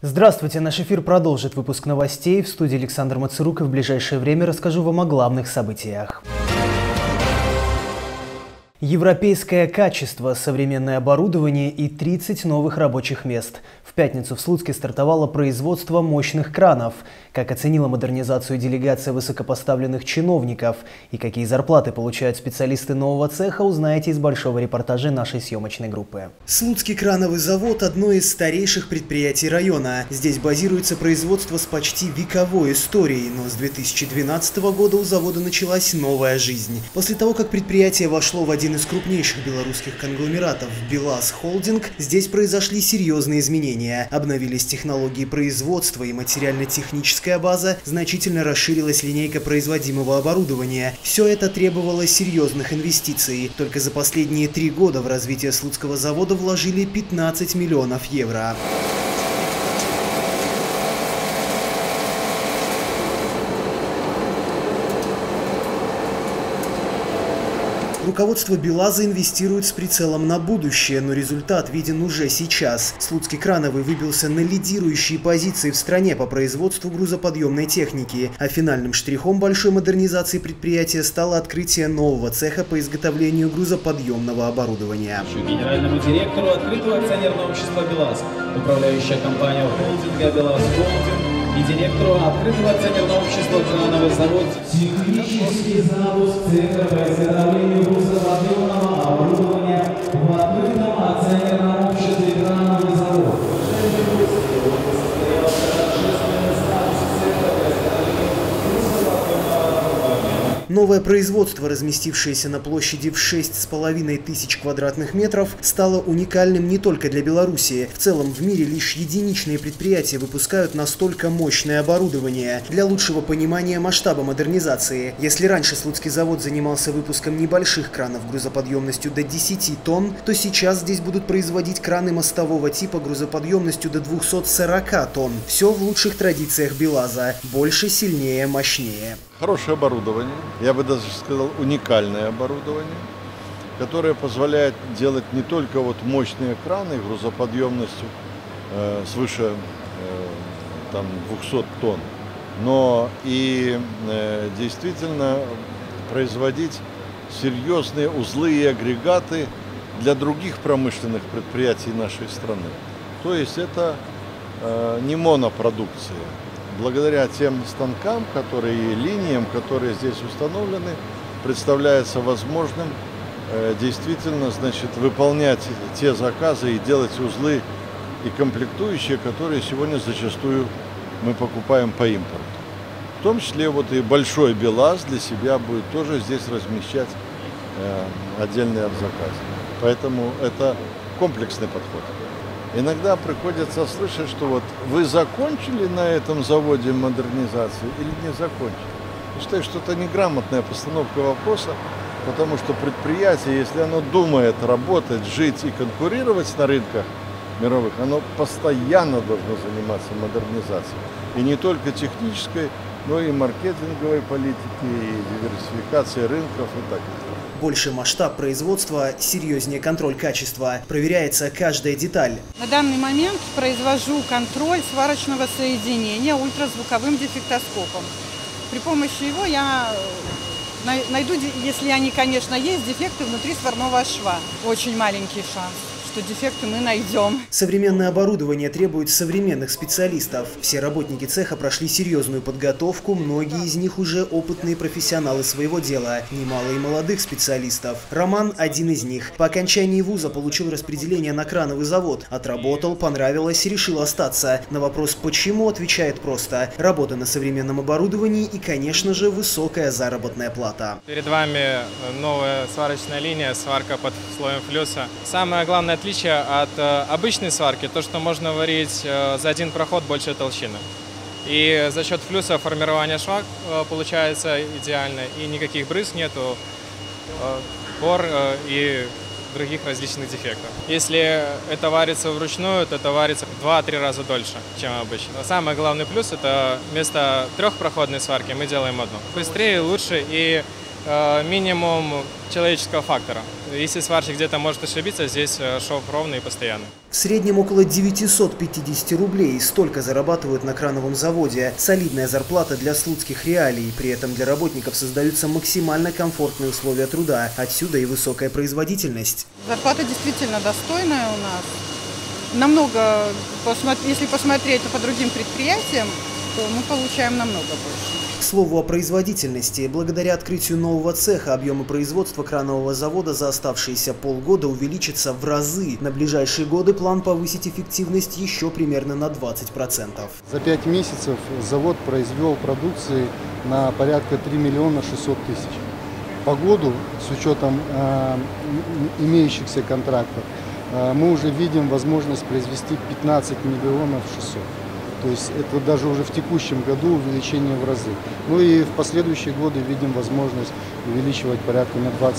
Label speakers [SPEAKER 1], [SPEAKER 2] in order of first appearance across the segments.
[SPEAKER 1] Здравствуйте, наш эфир продолжит выпуск новостей. В студии Александр Мацерук, и в ближайшее время расскажу вам о главных событиях. Европейское качество, современное оборудование и 30 новых рабочих мест. В пятницу в Слуцке стартовало производство мощных кранов. Как оценила модернизацию делегация высокопоставленных чиновников и какие зарплаты получают специалисты нового цеха, узнаете из большого репортажа нашей съемочной группы.
[SPEAKER 2] Слуцкий крановый завод – одно из старейших предприятий района. Здесь базируется производство с почти вековой историей, но с 2012 года у завода началась новая жизнь. После того, как предприятие вошло в один из крупнейших белорусских конгломератов – БелАЗ Холдинг, здесь произошли серьезные изменения. Обновились технологии производства и материально-техническая база, значительно расширилась линейка производимого оборудования. Все это требовало серьезных инвестиций. Только за последние 3 года в развитие Слуцкого завода вложили 15 миллионов евро. Руководство БелАЗа инвестирует с прицелом на будущее, но результат виден уже сейчас. Слуцкий крановый выбился на лидирующие позиции в стране по производству грузоподъемной техники, а финальным штрихом большой модернизации предприятия стало открытие нового цеха по изготовлению грузоподъемного оборудования.
[SPEAKER 3] Генеральному директору открытого акционерного общества БелАЗ, управляющая компания холдинга БелАЗ Холдинг и директору открытого акционерного общества «Крановый завод».
[SPEAKER 4] Технический запуск цеха по изготовлению грузоподъемного оборудования в открытом акционерном обществе «Крановый завод».
[SPEAKER 2] Новое производство, разместившееся на площади в 6,5 тысяч квадратных метров, стало уникальным не только для Беларуси. В целом в мире лишь единичные предприятия выпускают настолько мощное оборудование. Для лучшего понимания масштаба модернизации. Если раньше Слуцкий завод занимался выпуском небольших кранов грузоподъемностью до 10 тонн, то сейчас здесь будут производить краны мостового типа грузоподъемностью до 240 тонн. Все в лучших традициях БелАЗа. Больше, сильнее, мощнее.
[SPEAKER 5] Хорошее оборудование, я бы даже сказал уникальное оборудование, которое позволяет делать не только мощные краны грузоподъемностью свыше 200 тонн, но и действительно производить серьезные узлы и агрегаты для других промышленных предприятий нашей страны. То есть это не монопродукция. Благодаря тем станкам, и линиям, которые здесь установлены, представляется возможным действительно, выполнять те заказы и делать узлы и комплектующие, которые сегодня зачастую мы покупаем по импорту. В том числе и большой БелАЗ для себя будет тоже здесь размещать отдельные заказы. Поэтому это комплексный подход. Иногда приходится слышать, что вы закончили на этом заводе модернизацию или не закончили. Я считаю, что это неграмотная постановка вопроса, потому что предприятие, если оно думает работать, жить и конкурировать на рынках мировых, оно постоянно должно заниматься модернизацией. И не только технической, но и маркетинговой политики, и диверсификации рынков и так далее.
[SPEAKER 2] Больше масштаб производства, серьезнее контроль качества. Проверяется каждая деталь.
[SPEAKER 6] На данный момент произвожу контроль сварочного соединения ультразвуковым дефектоскопом. При помощи его я найду, если они, конечно, есть, дефекты внутри сварного шва. Очень маленький шанс, что дефекты мы найдем.
[SPEAKER 2] Современное оборудование требует современных специалистов. Все работники цеха прошли серьезную подготовку, многие из них уже опытные профессионалы своего дела, немало и молодых специалистов. Роман – один из них. По окончании вуза получил распределение на крановый завод. Отработал, понравилось, решил остаться. На вопрос «почему?» отвечает просто: работа на современном оборудовании и, конечно же, высокая заработная плата.
[SPEAKER 7] Перед вами новая сварочная линия, сварка под слоем флюса. Самое главное отличие от обычной сварки, то, что можно варить за один проход большей толщины. И за счет флюса формирование шва получается идеально, и никаких брызг нету, пор и других различных дефектов. Если это варится вручную, то это варится в 2-3 раза дольше, чем обычно. Самый главный плюс — это вместо 3-проходной сварки мы делаем одну. Быстрее, лучше и минимум человеческого фактора. Если сварщик где-то может ошибиться, здесь шов ровный и постоянный.
[SPEAKER 2] В среднем около 950 рублей. Столько зарабатывают на крановом заводе. Солидная зарплата для слуцких реалий. При этом для работников создаются максимально комфортные условия труда. Отсюда и высокая производительность.
[SPEAKER 6] Зарплата действительно достойная у нас. Намного, если посмотреть по другим предприятиям, то мы получаем намного больше.
[SPEAKER 2] К слову о производительности. Благодаря открытию нового цеха объемы производства кранового завода за оставшиеся полгода увеличатся в разы. На ближайшие годы план повысить эффективность еще примерно на 20%.
[SPEAKER 8] За 5 месяцев завод произвел продукции на порядка 3 миллиона 600 тысяч. По году, с учетом имеющихся контрактов, мы уже видим возможность произвести 15 миллионов 600. То есть это даже уже в текущем году увеличение в разы. Ну и в последующие годы видим возможность увеличивать порядка на 20-30%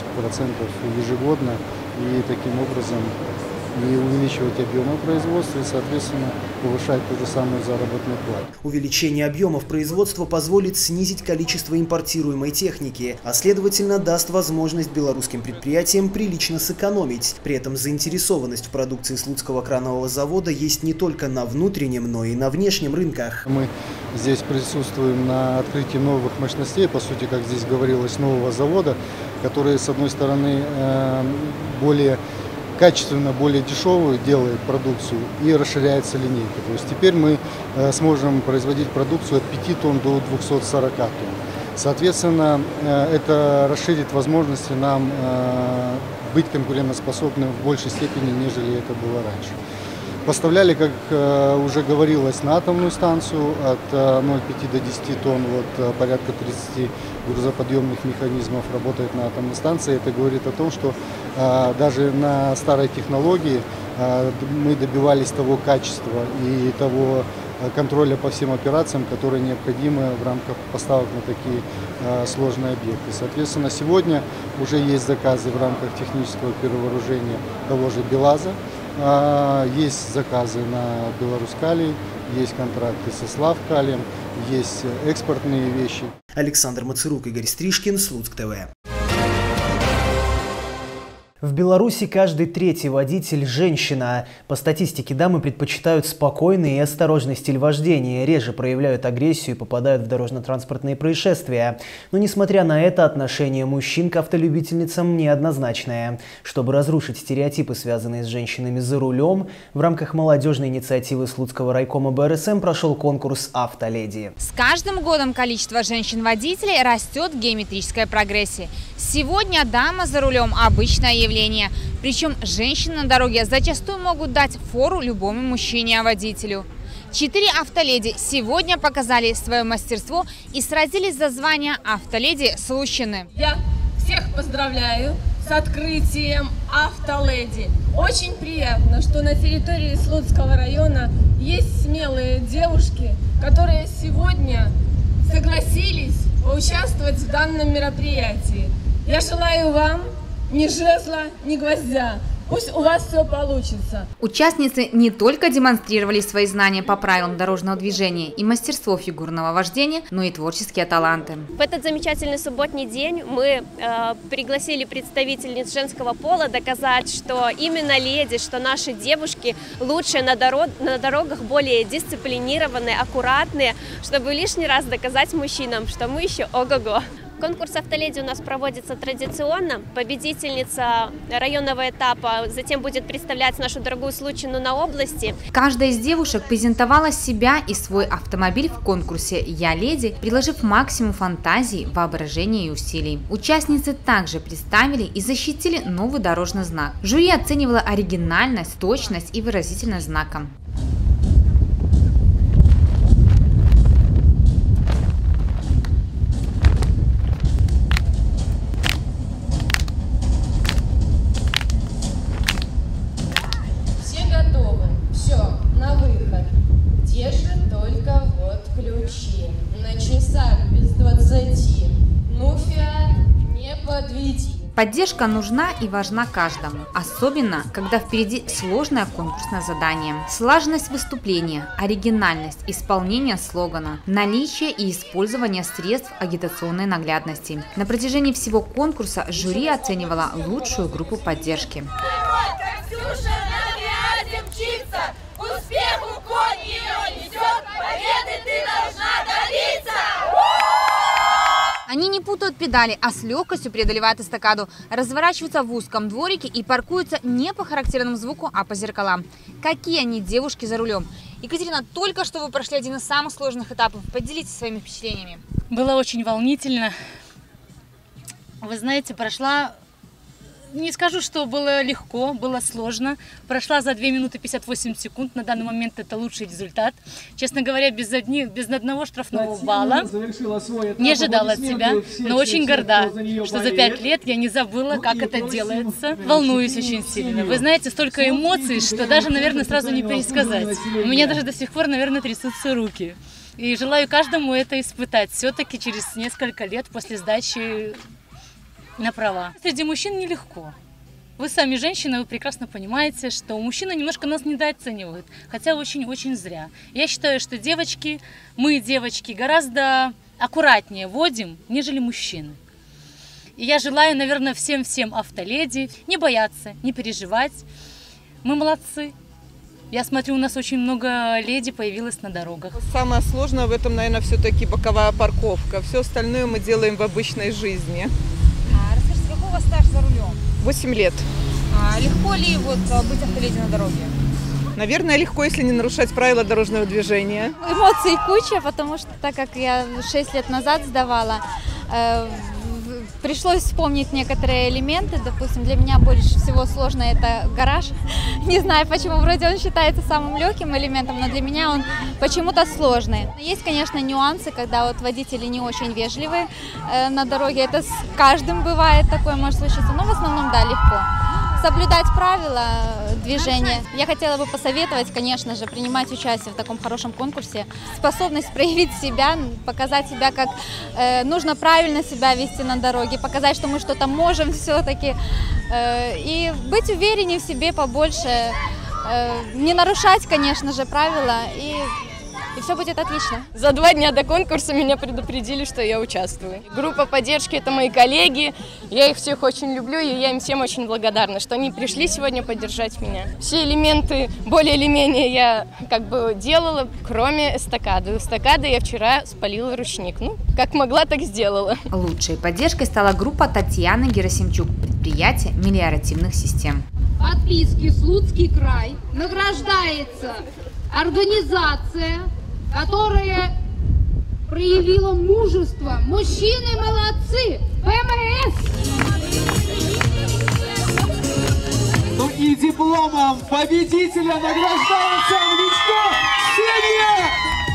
[SPEAKER 8] ежегодно и таким образом и увеличивать объемы производства и, соответственно, повышать ту же самую заработную плату.
[SPEAKER 2] Увеличение объемов производства позволит снизить количество импортируемой техники, а следовательно даст возможность белорусским предприятиям прилично сэкономить. При этом заинтересованность в продукции Слуцкого кранового завода есть не только на внутреннем, но и на внешнем рынках.
[SPEAKER 8] Мы здесь присутствуем на открытии новых мощностей, по сути, как здесь говорилось, нового завода, который, с одной стороны, более качественно, более дешевую делает продукцию и расширяется линейка. То есть теперь мы сможем производить продукцию от 5 тонн до 240 тонн. Соответственно, это расширит возможности нам быть конкурентоспособным в большей степени, нежели это было раньше. Поставляли, как уже говорилось, на атомную станцию от 0,5 до 10 тонн, вот порядка 30 грузоподъемных механизмов работает на атомной станции. Это говорит о том, что даже на старой технологии мы добивались того качества и того контроля по всем операциям, которые необходимы в рамках поставок на такие сложные объекты. Соответственно, сегодня уже есть заказы в рамках технического перевооружения того же БелАЗа. Есть заказы на Беларускалий, есть контракты со Славкалием, есть экспортные вещи.
[SPEAKER 2] Александр Мацерук, Игорь Стрижкин, Слуцк ТВ.
[SPEAKER 1] В Беларуси каждый третий водитель – женщина. По статистике, дамы предпочитают спокойный и осторожный стиль вождения, реже проявляют агрессию и попадают в дорожно-транспортные происшествия. Но, несмотря на это, отношение мужчин к автолюбительницам неоднозначное. Чтобы разрушить стереотипы, связанные с женщинами за рулем, в рамках молодежной инициативы Слуцкого райкома БРСМ прошел конкурс «Автоледи».
[SPEAKER 9] С каждым годом количество женщин-водителей растет в геометрической прогрессии. Сегодня дама за рулем – обычное явление. Причем женщины на дороге зачастую могут дать фору любому мужчине-водителю. 4 автоледи сегодня показали свое мастерство и сразились за звание автоледи Слущины.
[SPEAKER 10] Я всех поздравляю с открытием автоледи. Очень приятно, что на территории Слуцкого района есть смелые девушки, которые сегодня согласились поучаствовать в данном мероприятии. Я желаю вам ни жезла, ни гвоздя. Пусть у вас все получится.
[SPEAKER 9] Участницы не только демонстрировали свои знания по правилам дорожного движения и мастерство фигурного вождения, но и творческие таланты.
[SPEAKER 11] В этот замечательный субботний день мы пригласили представительниц женского пола доказать, что именно леди, что наши девушки лучше на дорогах, более дисциплинированные, аккуратные, чтобы лишний раз доказать мужчинам, что мы еще ого-го. Конкурс «Автоледи» у нас проводится традиционно. Победительница районного этапа затем будет представлять нашу дорогую Случину на области.
[SPEAKER 9] Каждая из девушек презентовала себя и свой автомобиль в конкурсе «Я леди», приложив максимум фантазии, воображения и усилий. Участницы также представили и защитили новый дорожный знак. Жюри оценивало оригинальность, точность и выразительность знака. Поддержка нужна и важна каждому, особенно, когда впереди сложное конкурсное задание. Слаженность выступления, оригинальность исполнения слогана, наличие и использование средств агитационной наглядности. На протяжении всего конкурса жюри оценивало лучшую группу поддержки.
[SPEAKER 12] Успеху конь ее несет, победы ты должна добиться!
[SPEAKER 9] Они не путают педали, а с легкостью преодолевают эстакаду, разворачиваются в узком дворике и паркуются не по характерному звуку, а по зеркалам. Какие они девушки за рулем! Екатерина, только что вы прошли один из самых сложных этапов. Поделитесь своими впечатлениями.
[SPEAKER 13] Было очень волнительно. Вы знаете, прошла... Не скажу, что было легко, было сложно. Прошла за 2 минуты 58 секунд. На данный момент это лучший результат. Честно говоря, без одного штрафного балла. Не ожидала от себя, но очень горда, что за 5 лет я не забыла, как это делается. Волнуюсь очень сильно. Вы знаете, столько эмоций, что даже, наверное, сразу не пересказать. У меня даже до сих пор, наверное, трясутся руки. И желаю каждому это испытать. Все-таки через несколько лет после сдачи на права. Среди мужчин нелегко. Вы сами женщины, вы прекрасно понимаете, что мужчины немножко нас недооценивают, хотя очень-очень зря. Я считаю, что девочки, мы, девочки, гораздо аккуратнее водим, нежели мужчины. И я желаю, наверное, всем автоледи не бояться, не переживать. Мы молодцы. Я смотрю, у нас очень много леди появилось на дорогах.
[SPEAKER 14] Самое сложное в этом, наверное, все-таки боковая парковка. Все остальное мы делаем в обычной жизни.
[SPEAKER 9] Расскажите, какой у вас стаж за рулем?
[SPEAKER 14] 8 лет.
[SPEAKER 9] Легко ли быть автоледи на дороге?
[SPEAKER 14] Наверное, легко, если не нарушать правила дорожного движения.
[SPEAKER 15] Эмоций куча, потому что так как я 6 лет назад сдавала, пришлось вспомнить некоторые элементы. Допустим, для меня больше всего сложно это гараж. Не знаю почему, вроде он считается самым легким элементом, но для меня он почему-то сложный. Есть, конечно, нюансы, когда вот водители не очень вежливые на дороге. Это с каждым бывает, такое может случиться, но в основном, да, легко. Соблюдать правила движения. Я хотела бы посоветовать, конечно же, принимать участие в таком хорошем конкурсе. Способность проявить себя, показать себя, как нужно правильно себя вести на дороге, показать, что мы что-то можем все-таки. И быть увереннее в себе побольше, не нарушать, конечно же, правила, и все будет отлично.
[SPEAKER 10] За 2 дня до конкурса меня предупредили, что я участвую. Группа поддержки – это мои коллеги. Я их всех очень люблю, и я им всем очень благодарна, что они пришли сегодня поддержать меня. Все элементы более или менее я делала, кроме эстакады. Эстакады я вчера спалила ручник. Ну, как могла, так сделала.
[SPEAKER 9] Лучшей поддержкой стала группа Татьяны Герасимчук, предприятие мелиоративных систем.
[SPEAKER 16] Подписки «Слуцкий край» награждается организация, которая проявила мужество. Мужчины молодцы! ПМС!
[SPEAKER 4] Ну и дипломом победителя награждается Англичко Ксения!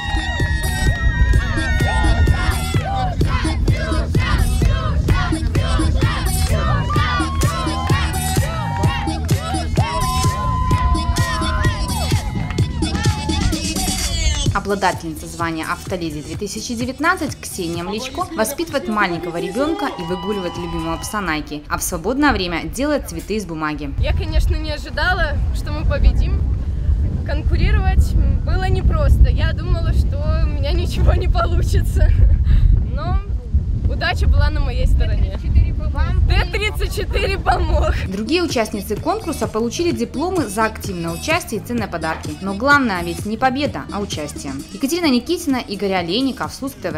[SPEAKER 9] Обладательница звания «Автоледи 2019» Ксения Млечко воспитывает маленького ребенка и выгуливает любимого пса Найки, а в свободное время делает цветы из бумаги.
[SPEAKER 10] Я, конечно, не ожидала, что мы победим. Конкурировать было непросто. Я думала, что у меня ничего не получится. Но удача была на моей стороне. Т-34 помог.
[SPEAKER 9] Другие участницы конкурса получили дипломы за активное участие и ценные подарки. Но главное ведь не победа, а участие. Екатерина Никитина, Игорь Олейников, Слуцк ТВ.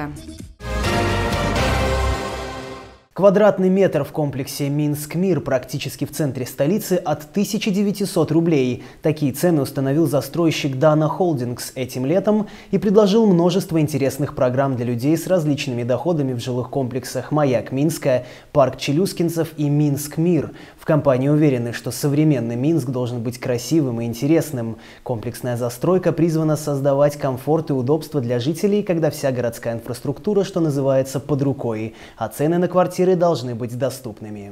[SPEAKER 1] Квадратный метр в комплексе «Минск-Мир» практически в центре столицы от 1900 рублей. Такие цены установил застройщик Dana Holdings этим летом и предложил множество интересных программ для людей с различными доходами в жилых комплексах «Маяк Минска», «Парк Челюскинцев» и «Минск-Мир». В компании уверены, что современный Минск должен быть красивым и интересным. Комплексная застройка призвана создавать комфорт и удобство для жителей, когда вся городская инфраструктура, что называется, под рукой, а цены на квартиры должны быть доступными.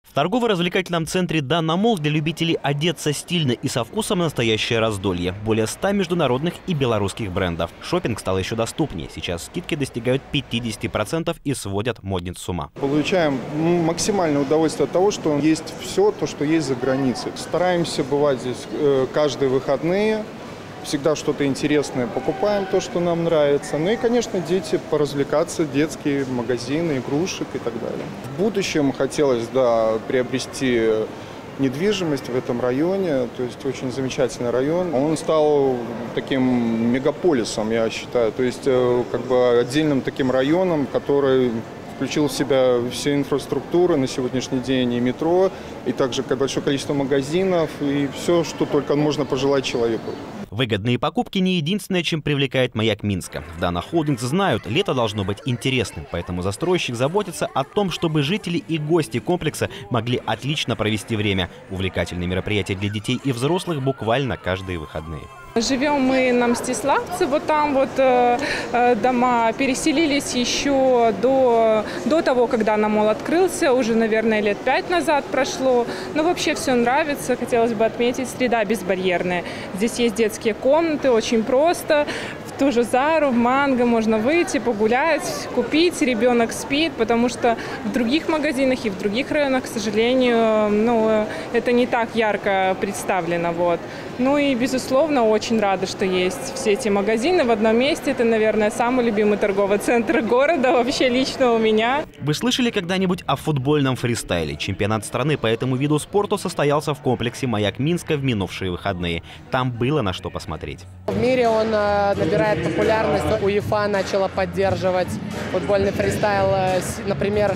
[SPEAKER 17] В торгово-развлекательном центре «Дана Молл» для любителей одеться стильно и со вкусом настоящее раздолье. Более 100 международных и белорусских брендов. Шопинг стал еще доступнее. Сейчас скидки достигают 50% и сводят модниц с ума.
[SPEAKER 18] Получаем максимальное удовольствие от того, что есть все то, что есть за границей. Стараемся бывать здесь каждые выходные. Всегда что-то интересное покупаем, то, что нам нравится. Ну и, конечно, дети поразвлекаться, детские магазины, игрушек и так далее. В будущем хотелось, приобрести недвижимость в этом районе. То есть очень замечательный район. Он стал таким мегаполисом, я считаю. То есть отдельным таким районом, который включил в себя все инфраструктуры на сегодняшний день, и метро, и также большое количество магазинов, и все, что только можно пожелать человеку.
[SPEAKER 17] Выгодные покупки не единственное, чем привлекает Маяк Минска. В Dana Holdings знают, лето должно быть интересным, поэтому застройщик заботится о том, чтобы жители и гости комплекса могли отлично провести время. Увлекательные мероприятия для детей и взрослых буквально каждые выходные.
[SPEAKER 19] Живем мы на Мстиславце, вот там вот дома, переселились еще до того, когда Dana Молл открылся, уже, наверное, лет 5 назад прошло. Но вообще все нравится, хотелось бы отметить, среда безбарьерная. Здесь есть детские комнаты, очень просто. В ту же Зару, в Манго можно выйти, погулять, купить, ребенок спит, потому что в других магазинах и в других районах, к сожалению, это не так ярко представлено. Вот. Ну и, безусловно, очень рада, что есть все эти магазины в одном месте. Это, наверное, самый любимый торговый центр города, вообще лично у меня.
[SPEAKER 17] Вы слышали когда-нибудь о футбольном фристайле? Чемпионат страны по этому виду спорта состоялся в комплексе «Маяк Минска» в минувшие выходные. Там было на что посмотреть.
[SPEAKER 20] В мире он набирает популярность. УЕФА начала поддерживать футбольный фристайл. Например,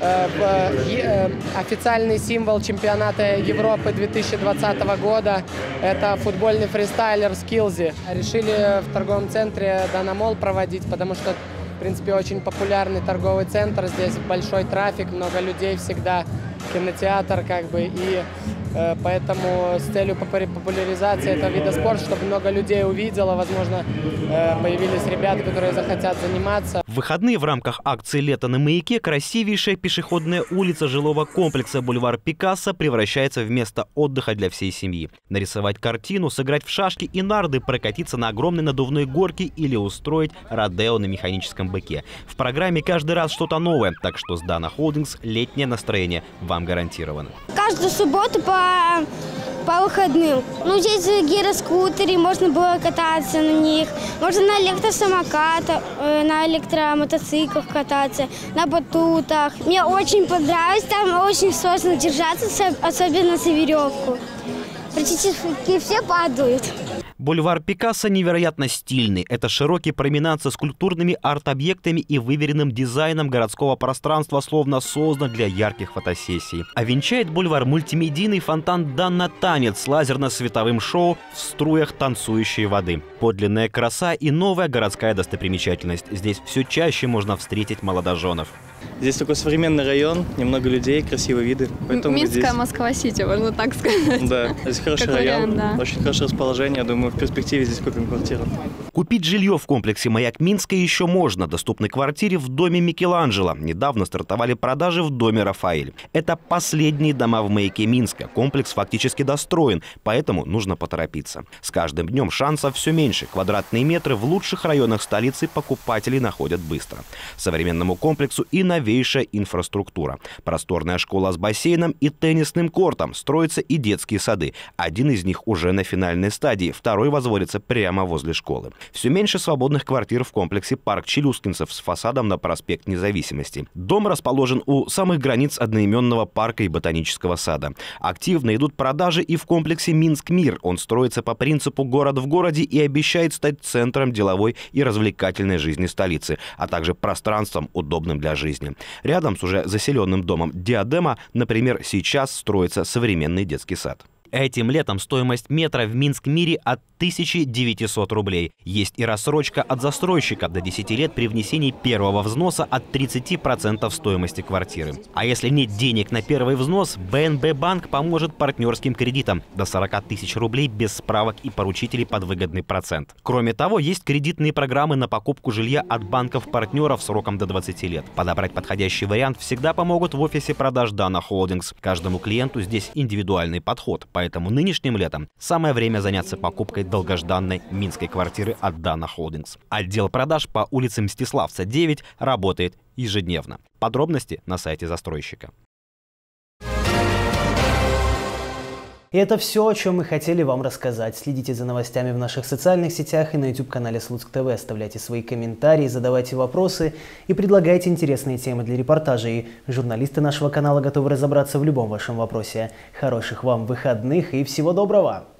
[SPEAKER 20] официальный символ чемпионата Европы 2020 года – это футбольный фристайлер Skillzy. Решили в торговом центре Dana Молл проводить, потому что, в принципе, очень популярный торговый центр. Здесь большой трафик, много людей всегда, кинотеатр и поэтому с целью популяризации этого вида спорта, чтобы много людей увидело, возможно, появились ребята, которые захотят заниматься.
[SPEAKER 17] В выходные в рамках акции «Лето на Маяке» красивейшая пешеходная улица жилого комплекса «Бульвар Пикассо» превращается в место отдыха для всей семьи. Нарисовать картину, сыграть в шашки и нарды, прокатиться на огромной надувной горке или устроить родео на механическом быке. В программе каждый раз что-то новое, так что с Dana Holdings летнее настроение вам гарантировано.
[SPEAKER 21] Каждую субботу по выходным. Здесь гироскутеры, можно было кататься на них. Можно на электросамокатах, на электромотоциклах кататься, на батутах. Мне очень понравилось, там очень сложно держаться, особенно за веревку. Практически все падают.
[SPEAKER 17] Бульвар Пикассо невероятно стильный. Это широкий променад со скульптурными арт-объектами и выверенным дизайном городского пространства, словно создан для ярких фотосессий. А венчает бульвар мультимедийный фонтан «Dana Танец» с лазерно-световым шоу в струях танцующей воды. Подлинная краса и новая городская достопримечательность. Здесь все чаще можно встретить молодоженов.
[SPEAKER 22] Здесь такой современный район, немного людей, красивые виды.
[SPEAKER 23] Минская Москва-Сити, можно так сказать.
[SPEAKER 22] Да, здесь хороший район, очень хорошее расположение. Я думаю, в перспективе здесь купим квартиру.
[SPEAKER 17] Купить жилье в комплексе «Маяк Минска» еще можно. Доступной квартире в доме Микеланджело. Недавно стартовали продажи в доме Рафаэль. Это последние дома в Маяке Минска. Комплекс фактически достроен, поэтому нужно поторопиться. С каждым днем шансов все меньше. Квадратные метры в лучших районах столицы покупатели находят быстро. Современному комплексу и новейшая инфраструктура. Просторная школа с бассейном и теннисным кортом. Строятся и детские сады. Один из них уже на финальной стадии, второй возводится прямо возле школы. Все меньше свободных квартир в комплексе «Парк Челюскинцев» с фасадом на проспект Независимости. Дом расположен у самых границ одноименного парка и ботанического сада. Активно идут продажи и в комплексе «Минск-Мир». Он строится по принципу «город в городе» и обещает стать центром деловой и развлекательной жизни столицы, а также пространством, удобным для жизни. Рядом с уже заселенным домом «Диадема», например, сейчас строится современный детский сад. Этим летом стоимость метра в Минск-Мире от 1900 рублей. Есть и рассрочка от застройщика до 10 лет при внесении первого взноса от 30% стоимости квартиры. А если нет денег на первый взнос, БНБ банк поможет партнерским кредитам до 40 тысяч рублей без справок и поручителей под выгодный процент. Кроме того, есть кредитные программы на покупку жилья от банков-партнеров сроком до 20 лет. Подобрать подходящий вариант всегда помогут в офисе продаж Dana Holdings. Каждому клиенту здесь индивидуальный подход, поэтому нынешним летом самое время заняться покупкой долгожданной минской квартиры от Dana Holdings. Отдел продаж по улице Мстиславца, 9 работает ежедневно. Подробности на сайте застройщика.
[SPEAKER 1] И это все, о чем мы хотели вам рассказать. Следите за новостями в наших социальных сетях и на YouTube-канале Слуцк ТВ. Оставляйте свои комментарии, задавайте вопросы и предлагайте интересные темы для репортажей. Журналисты нашего канала готовы разобраться в любом вашем вопросе. Хороших вам выходных и всего доброго!